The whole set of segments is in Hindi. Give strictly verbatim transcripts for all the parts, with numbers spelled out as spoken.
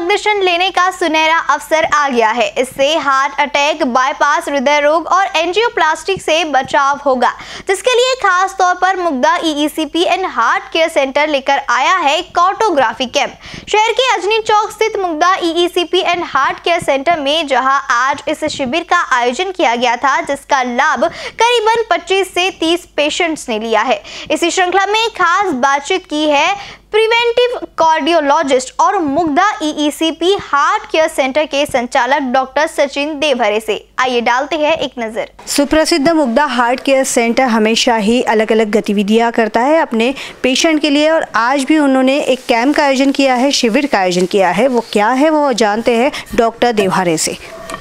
मार्गदर्शन लेने का सुनहरा अवसर आ गया है। इससे हार्ट अटैक, बाईपास, हृदय रोग और एंजियोप्लास्टी से बचाव होगा, जिसके लिए खास तौर पर Mugdha E E C P and heart care centre लेकर आया है कार्टोग्राफी कैंप। शहर के अजनी चौक स्थित Mugdha E E C P and heart care centre में जहां आज इस शिविर का आयोजन किया गया था, जिसका लाभ करीबन पच्चीस से तीस पेशेंट्स ने लिया है। इसी श्रृंखला में खास बातचीत की है प्रिवेंटिव कार्डियोलॉजिस्ट और Mugdha E E C P heart care centre के संचालक डॉक्टर सचिन देवहरे से। आइए डालते हैं एक नजर। सुप्रसिद्ध मुग्धा हार्ट केयर सेंटर हमेशा ही अलग अलग गतिविधियां करता है अपने पेशेंट के लिए, और आज भी उन्होंने एक कैंप का आयोजन किया है, शिविर का आयोजन किया है। वो क्या है वो जानते हैं डॉक्टर देवहरे से।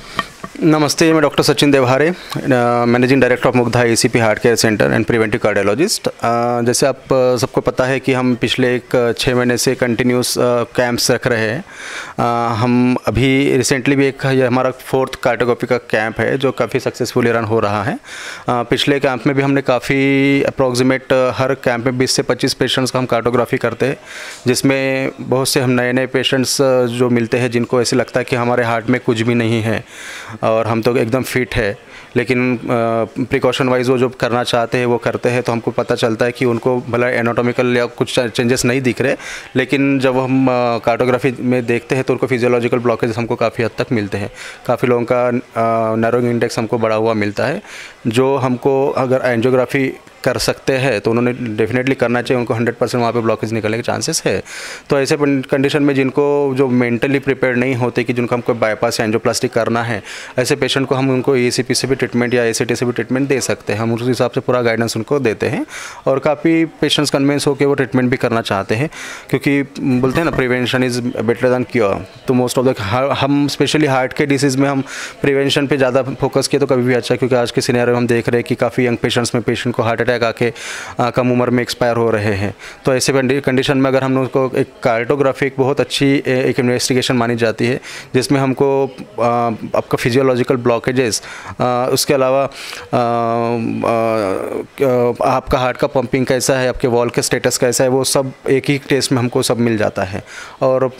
नमस्ते, मैं doctor Sachin Devhare, managing director of Mugdha E E C P heart care centre and preventive cardiologist. जैसे आप सबको पता है कि हम पिछले एक छः महीने से कंटिन्यूस कैंप्स रख रहे हैं। uh, हम अभी रिसेंटली भी एक ये हमारा फोर्थ कार्डियोग्राफी का कैंप है जो काफ़ी सक्सेसफुली रन हो रहा है। uh, पिछले कैंप में भी हमने काफ़ी अप्रॉक्सीमेट हर कैंप में बीस से पच्चीस पेशेंट्स का हम कार्डियोग्राफी करते हैं, जिसमें बहुत से हम नए नए पेशेंट्स जो मिलते हैं जिनको ऐसे लगता है कि हमारे हार्ट में कुछ भी नहीं है और हम तो एकदम फिट है, लेकिन प्रिकॉशन वाइज वो जो करना चाहते हैं वो करते हैं। तो हमको पता चलता है कि उनको भला एनाटॉमिकल या कुछ चेंजेस नहीं दिख रहे, लेकिन जब हम कार्डियोग्राफी में देखते हैं तो उनको फिजियोलॉजिकल ब्लॉकेज हमको काफ़ी हद तक मिलते हैं। काफ़ी लोगों का नैरोइंग इंडेक्स हमको बढ़ा हुआ मिलता है, जो हमको अगर एंजियोग्राफी कर सकते हैं तो उन्होंने डेफिनेटली करना चाहिए। उनको हंड्रेड परसेंट वहाँ पे ब्लॉकेज निकलने के चांसेस है। तो ऐसे कंडीशन में जिनको जो मेंटली प्रिपेयर नहीं होते कि जिनको हमको बाईपास या एंजियोप्लास्टी करना है, ऐसे पेशेंट को हम उनको ई ई सी पी से भी ट्रीटमेंट या ए सी टी से भी ट्रीटमेंट दे सकते हैं। हम उस हिसाब से पूरा गाइडेंस उनको देते हैं और काफ़ी पेशेंट्स कन्विंस होकर वो ट्रीटमेंट भी करना चाहते हैं, क्योंकि बोलते हैं ना prevention is better than cure. तो मोस्ट ऑफ द हम स्पेशली हार्ट के डिसीज़ में हम प्रिवेंशन पर ज़्यादा फोकस किए तो कभी भी अच्छा, क्योंकि आज के सिनेरियो में हम देख रहे हैं कि काफ़ी यंग पेशेंट्स में पेशेंट को हार्ट अटैक आके आ, कम उम्र में एक्सपायर हो रहे हैं। तो ऐसे कंडीशन में अगर हम उनको एक कार्डियोग्राफी एक बहुत अच्छी एक इन्वेस्टिगेशन मानी जाती है, जिसमें हमको आ, आपका फिजियोलॉजिकल ब्लॉकेजेस, उसके अलावा आ, आ, आपका हार्ट का पंपिंग कैसा है, आपके वॉल का स्टेटस कैसा है, वो सब एक ही टेस्ट में हमको सब मिल जाता है। और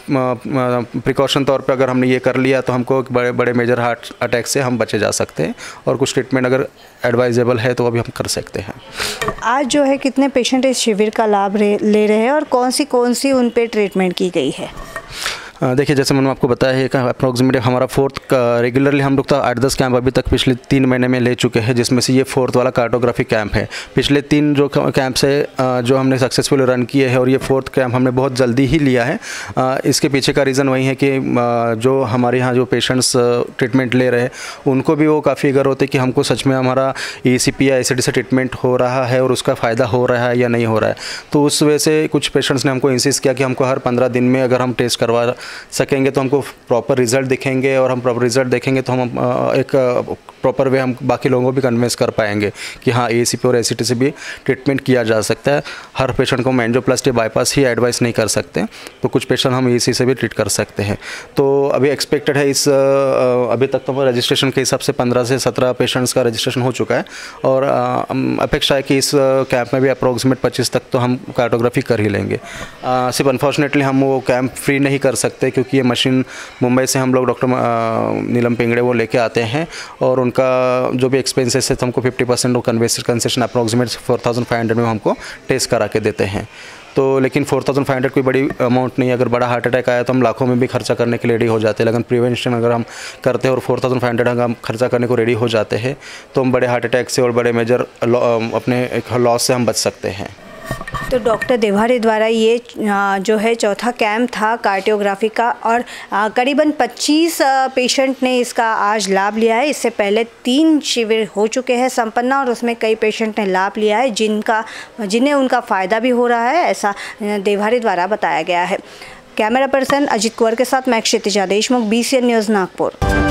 प्रिकॉशन तौर पे अगर हमने ये कर लिया तो हमको बड़े बड़े मेजर हार्ट अटैक से हम बचे जा सकते हैं, और कुछ ट्रीटमेंट अगर एडवाइजेबल है तो वो भी हम कर सकते हैं। आज जो है कितने पेशेंट इस शिविर का लाभ ले रहे हैं और कौन सी कौन सी उन पे ट्रीटमेंट की गई है? देखिए, जैसे मैंने आपको बताया है कि अप्रॉक्सीमेट हमारा फोर्थ रेगुलरली हम लोग तो आठ दस कैंप अभी तक पिछले तीन महीने में ले चुके हैं, जिसमें से ये फोर्थ वाला कार्डियोग्राफी कैंप है। पिछले तीन जो कैंप्स है जो हमने सक्सेसफुली रन किए हैं, और ये फोर्थ कैंप हमने बहुत जल्दी ही लिया है। इसके पीछे का रीज़न वही है कि जो हमारे यहाँ जो पेशेंट्स ट्रीटमेंट ले रहे हैं उनको भी वो काफ़ी अगर होते कि हमको सच में हमारा ई सी पी या ए सी टी से ट्रीटमेंट हो रहा है और उसका फ़ायदा हो रहा है या नहीं हो रहा है। तो उस वजह से कुछ पेशेंट्स ने हमको इंसिस्ट किया कि हमको हर पंद्रह दिन में अगर हम टेस्ट करवा सकेंगे तो हमको प्रॉपर रिजल्ट दिखेंगे, और हम प्रॉपर रिजल्ट देखेंगे तो हम एक प्रॉपर वे हम बाकी लोगों को भी कन्विंस कर पाएंगे कि हाँ ए सी पी और ए सी टी से भी ट्रीटमेंट किया जा सकता है। हर पेशेंट को हम एंजियोप्लास्टी बाईपास ही एडवाइस नहीं कर सकते, तो कुछ पेशेंट हम ए सी से भी ट्रीट कर सकते हैं। तो अभी एक्सपेक्टेड है इस अभी तक तो रजिस्ट्रेशन के हिसाब से पंद्रह से सत्रह पेशेंट्स का रजिस्ट्रेशन हो चुका है, और अपेक्षा है कि इस कैंप में भी अप्रॉक्सीमेट पच्चीस तक तो हम कार्डियोग्राफी कर ही लेंगे। सिर्फ अनफॉर्चुनेटली हम वो कैंप फ्री नहीं कर सकते, क्योंकि ये मशीन मुंबई से हम लोग डॉक्टर नीलम पिंगड़े वो लेके आते हैं, और उनका जो भी एक्सपेंसेस है तो हमको fifty percent concession approximate four thousand five hundred में हमको टेस्ट करा के देते हैं। तो लेकिन फोर थाउजेंड फाइव हंड्रेड कोई बड़ी अमाउंट नहीं है। अगर बड़ा हार्ट अटैक आया तो हम लाखों में भी खर्चा करने के लिए रेडी हो जाते हैं, लेकिन प्रिवेंशन अगर हम करते हैं और फोर थाउजेंड फाइव हंड्रेड अगर हम खर्चा करने को रेडी हो जाते हैं तो हम बड़े हार्ट अटैक से और बड़े मेजर अपने एक लॉस से हम बच सकते हैं। तो डॉक्टर देवहरे द्वारा ये जो है चौथा कैंप था कार्डियोग्राफी का, और करीबन पच्चीस पेशेंट ने इसका आज लाभ लिया है। इससे पहले तीन शिविर हो चुके हैं संपन्न, और उसमें कई पेशेंट ने लाभ लिया है जिनका जिन्हें उनका फ़ायदा भी हो रहा है, ऐसा देवहरे द्वारा बताया गया है। कैमरा पर्सन अजित कुंवर के साथ मैं Kshitija Deshmukh, B C N news Nagpur.